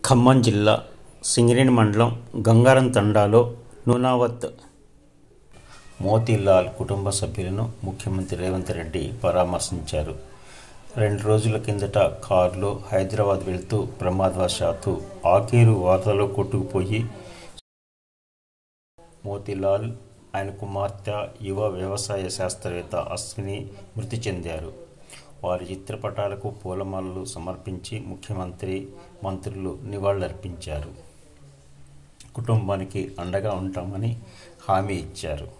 ఖమ్మం జిల్లా సింగరేణి మండలం గంగారం తండాలో నూనావత్ మోతీలాల్ కుటుంబ సభ్యులను ముఖ్యమంత్రి రేవంత్ రెడ్డి పరామర్శించారు. 2 రోజుల కిందట కారులో హైదరాబాద్ వెళ్తూ ప్రమాదవశాత్తు ఆకేరు వార్తలో కొట్టుకుపోయి మోతీలాల్, ఆయన కుమార్తె, యువ వ్యవసాయ శాస్త్రవేత్త అశ్విని మృతి చెందారు. వారి చిత్రపటాలకు పూలమాలలు సమర్పించి ముఖ్యమంత్రి, మంత్రులు నివాళులర్పించారు. కుటుంబానికి అండగా ఉంటామని హామీ ఇచ్చారు.